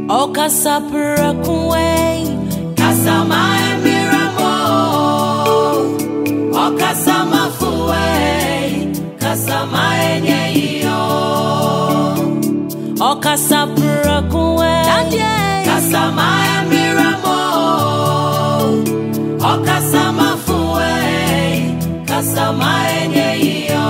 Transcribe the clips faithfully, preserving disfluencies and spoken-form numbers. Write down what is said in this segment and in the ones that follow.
Okasapura kuwe kasama emiramo okasama fuwe kasama enyeyo okasapura kuwe kasama emiramo okasama fuwe kasama enyeyo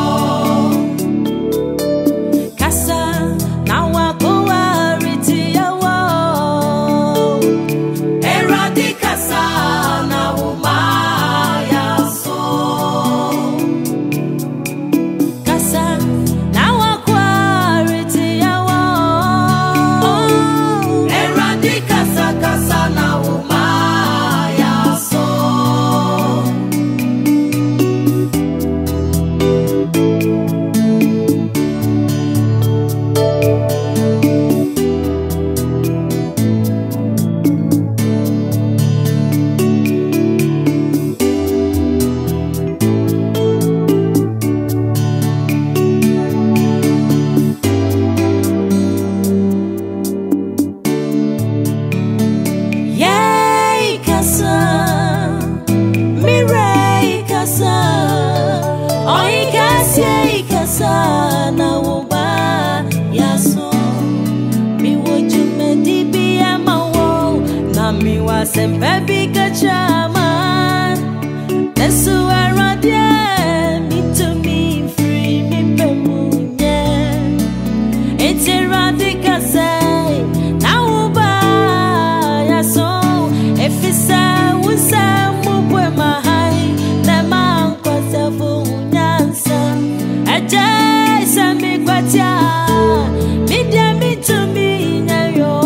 Sempe bika chaman Nesu aradia Me to me free me pemunye Iti radika say Na uba ya so Efisa usa mubwe mahai Nema kwa sefu unyansa Aja isa mi kwa tia Media me to me nyayo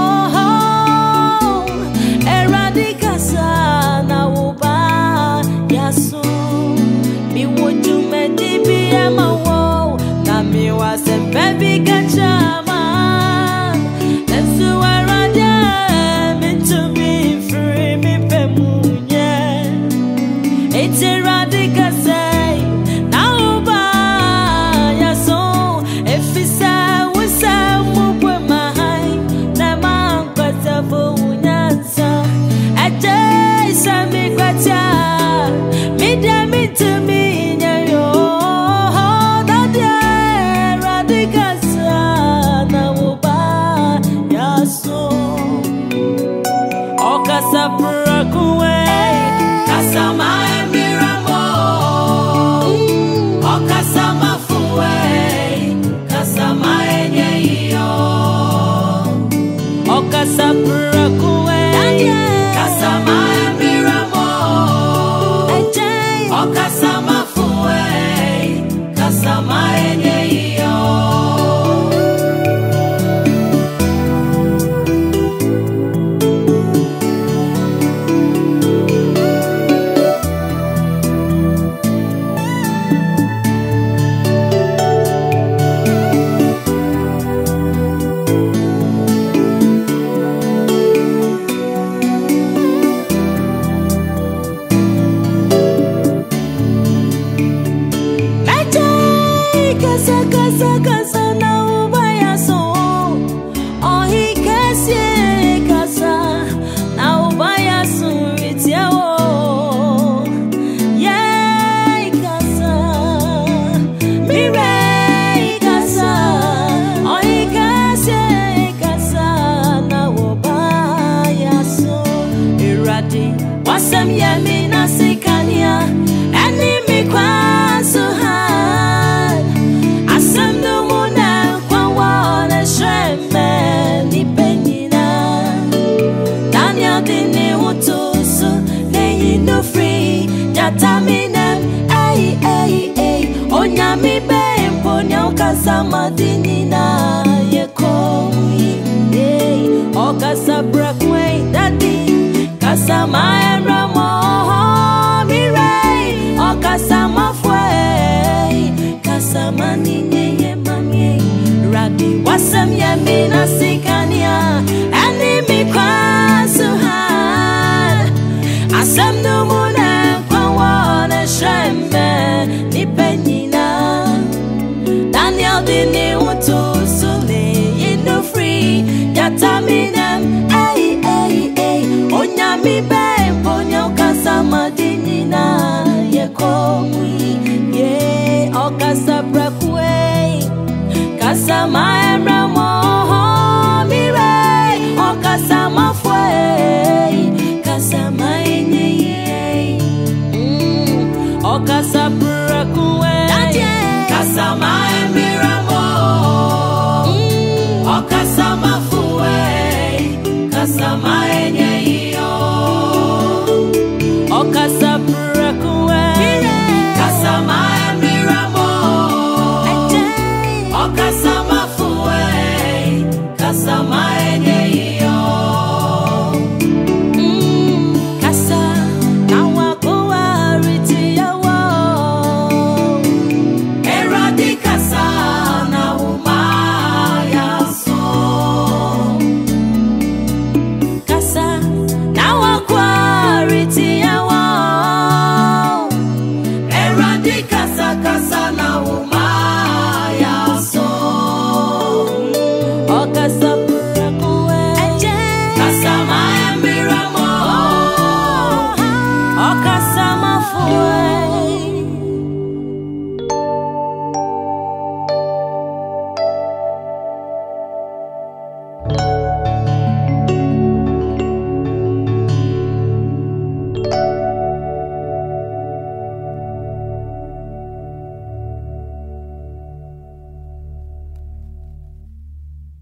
Baby, get your man. Let's do a radia. Me to be free, me pemunye. It's a radical say. Now, ba ya so. If it's a was a move with my high. The man got a bunyansa. I just saw me got ya. Me damn it to me. Okasapura kuwe kasama emiramo okasama fuwe kasama enyeyo okasapura kuwe kasama emiramo okasama fuwe kasama enyeyo Kasa kasa kasa na ubaya so Ohi kese kasa na ubaya so itiawo Yay kasa Mire kasa Ohi kese kasa na ubaya so Iradi wasam yami nasikania Enimi kwa so Taminem, ay, ay, ay, onyami be mponya ukasama dinina yekomi, ay, okasabra kwe dadi, kasama enramo, mire, okasama fwe, kasama ninye ye mami, radi wasam yami nasikania, enimi kwa suhan, asam numuna. Shembe ni penina Daniel dini utu sule in the free yataminem ay ay ay onyami be ponya kasa madini na ye komwi ye okasa brakwe kasa ma